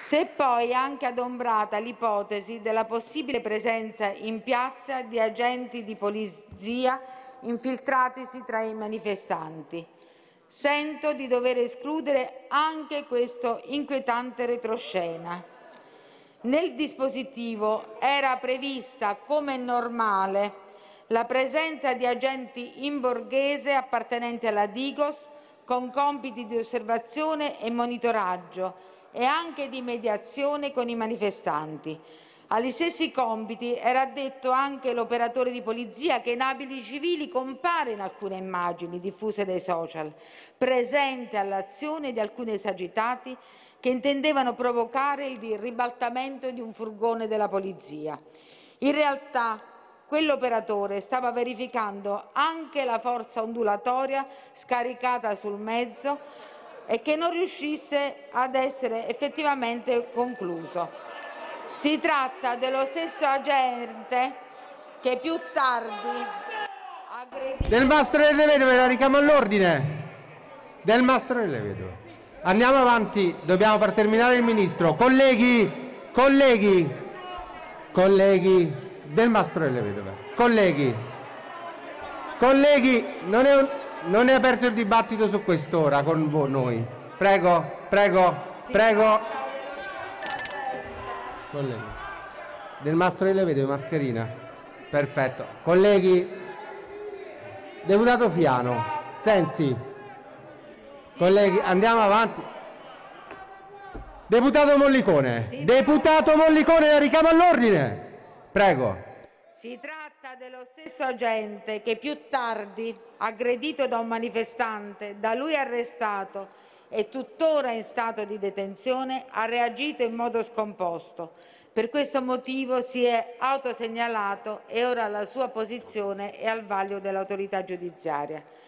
Si è poi anche adombrata l'ipotesi della possibile presenza in piazza di agenti di polizia infiltratisi tra i manifestanti. Sento di dover escludere anche questo inquietante retroscena. Nel dispositivo era prevista, come normale, la presenza di agenti in borghese appartenenti alla Digos con compiti di osservazione e monitoraggio e anche di mediazione con i manifestanti. Agli stessi compiti era addetto anche l'operatore di polizia che in abiti civili compare in alcune immagini diffuse dai social, presente all'azione di alcuni esagitati che intendevano provocare il ribaltamento di un furgone della polizia. In realtà quell'operatore stava verificando anche la forza ondulatoria scaricata sul mezzo e che non riuscisse ad essere effettivamente concluso. Si tratta dello stesso agente che più tardi aggredì... Del Mastro delle Vedove, la richiamo all'ordine. Del Mastro delle Vedove. Andiamo avanti, dobbiamo far terminare il Ministro. Colleghi, del Mastro delle Vedove. Colleghi, non è aperto il dibattito su quest'ora con noi. Prego. Colleghi. Del Mastro delle Vedove, mascherina. Perfetto. Colleghi, deputato Fiano, Sensi. Colleghi, andiamo avanti. Deputato Mollicone, la richiamo all'ordine. Prego. Si tratta dello stesso agente che più tardi, aggredito da un manifestante, da lui arrestato e tuttora in stato di detenzione, ha reagito in modo scomposto. Per questo motivo si è autosegnalato e ora la sua posizione è al vaglio dell'autorità giudiziaria.